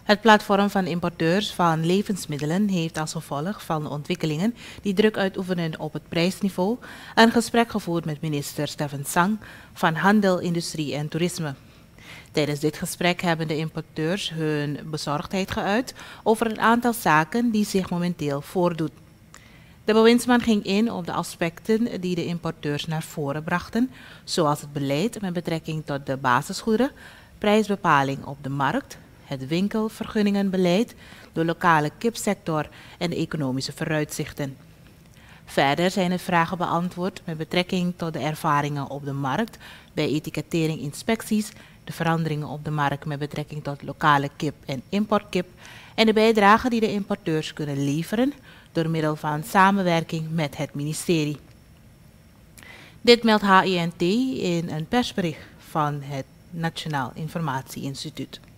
Het platform van importeurs van levensmiddelen heeft als gevolg van de ontwikkelingen die druk uitoefenen op het prijsniveau een gesprek gevoerd met minister Stefan Sang van Handel, Industrie en Toerisme. Tijdens dit gesprek hebben de importeurs hun bezorgdheid geuit over een aantal zaken die zich momenteel voordoen. De bewindsman ging in op de aspecten die de importeurs naar voren brachten, zoals het beleid met betrekking tot de basisgoederen, prijsbepaling op de markt, het winkelvergunningenbeleid, de lokale kipsector en de economische vooruitzichten. Verder zijn er vragen beantwoord met betrekking tot de ervaringen op de markt bij etikettering-inspecties, de veranderingen op de markt met betrekking tot lokale kip en importkip en de bijdrage die de importeurs kunnen leveren door middel van samenwerking met het ministerie. Dit meldt HINT in een persbericht van het Nationaal Informatie Instituut.